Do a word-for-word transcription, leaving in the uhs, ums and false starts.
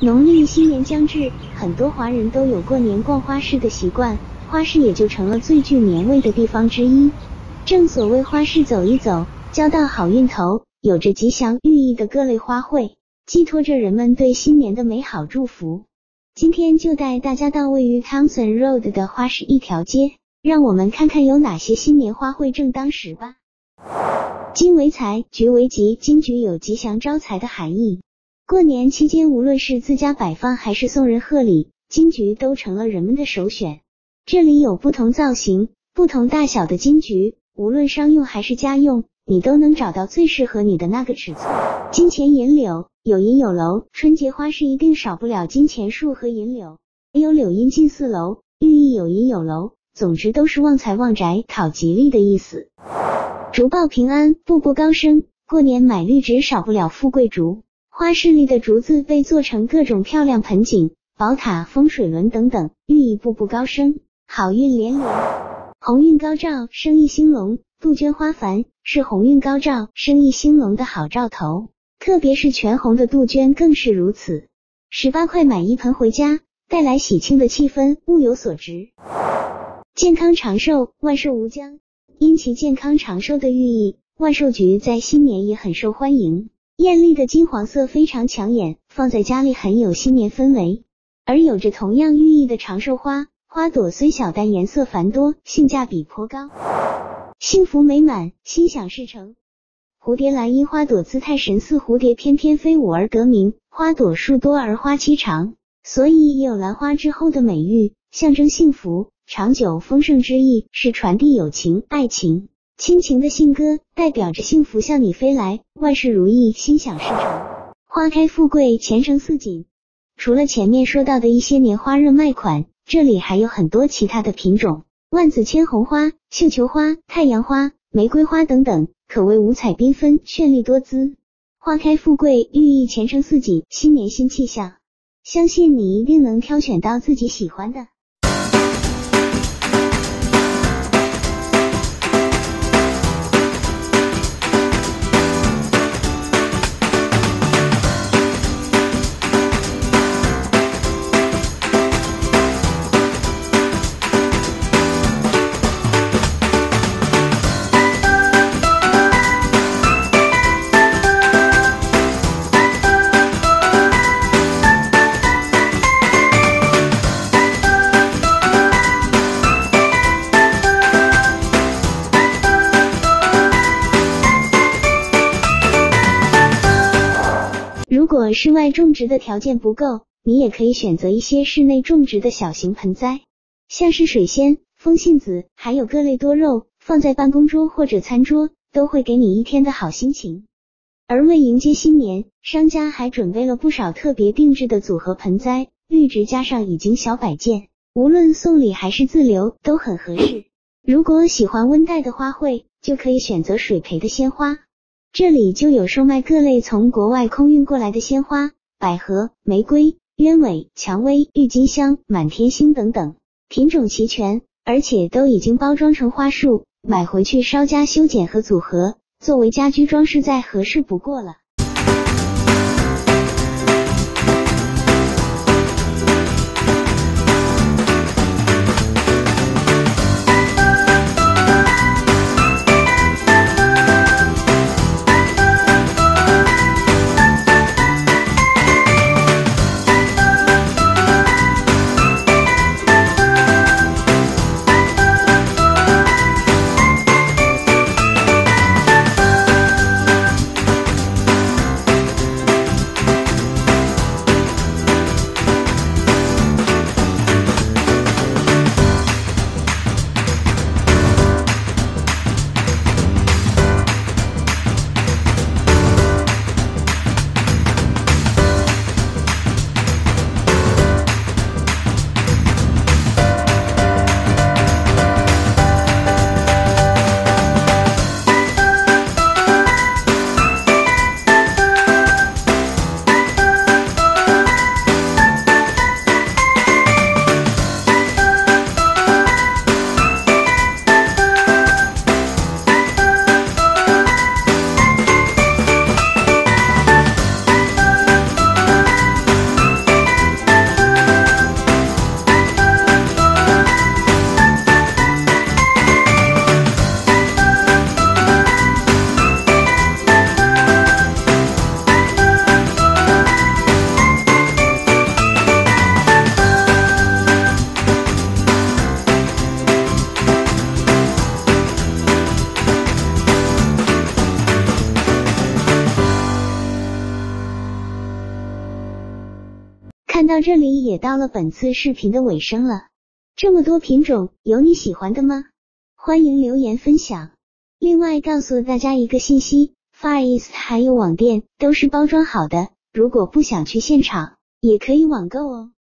农历新年将至，很多华人都有过年逛花市的习惯，花市也就成了最具年味的地方之一。正所谓花市走一走，交到好运头，有着吉祥寓意的各类花卉，寄托着人们对新年的美好祝福。今天就带大家到位于 Townsend Road 的花市一条街，让我们看看有哪些新年花卉正当时吧。金为财，菊为吉，金菊有吉祥招财的含义。过年期间，无论是自家摆放还是送人贺礼，金菊都成了人们的首选。这里有不同造型、不同大小的金菊，无论商用还是家用，你都能找到最适合你的那个尺寸。金钱银柳，有银有楼，春节花市一定少不了金钱树和银柳，还有柳荫进四楼，寓意有银有楼，总之都是旺财旺宅、讨吉利的意思。竹报平安，步步高升，过年买绿植少不了富贵竹。花市里的竹子被做成各种漂亮盆景、宝塔、风水轮等等，寓意步步高升，好运连连。鸿运高照，生意兴隆，杜鹃花繁是鸿运高照、生意兴隆的好兆头，特别是全红的杜鹃更是如此。十八块买一盆回家，带来喜庆的气氛，物有所值。健康长寿，万寿无疆。因其健康长寿的寓意，万寿菊在新年也很受欢迎。艳丽的金黄色非常抢眼，放在家里很有新年氛围。而有着同样寓意的长寿花，花朵虽小但颜色繁多，性价比颇高。幸福美满，心想事成。蝴蝶兰因花朵姿态神似蝴蝶翩翩飞舞而得名，花朵数多而花期长，所以也有兰花之后的美誉，象征幸福、长久、丰盛之意，是传递友情、爱情、亲情的信鸽，代表着幸福向你飞来，万事如意，心想事成。花开富贵，前程似锦。除了前面说到的一些年花热卖款，这里还有很多其他的品种，万紫千红花、绣球花、太阳花、玫瑰花等等，可谓五彩缤纷，绚丽多姿。花开富贵，寓意前程似锦，新年新气象。相信你一定能挑选到自己喜欢的。如果室外种植的条件不够，你也可以选择一些室内种植的小型盆栽，像是水仙、风信子，还有各类多肉，放在办公桌或者餐桌，都会给你一天的好心情。而为迎接新年，商家还准备了不少特别定制的组合盆栽，绿植加上已经小摆件，无论送礼还是自留都很合适。如果喜欢温带的花卉，就可以选择水培的鲜花。这里就有售卖各类从国外空运过来的鲜花，百合、玫瑰、鸢尾、蔷薇、郁金香、满天星等等，品种齐全，而且都已经包装成花束，买回去稍加修剪和组合，作为家居装饰再合适不过了。 到这里也到了本次视频的尾声了，这么多品种，有你喜欢的吗？欢迎留言分享。另外告诉大家一个信息， Far East 还有网店都是包装好的，如果不想去现场，也可以网购哦。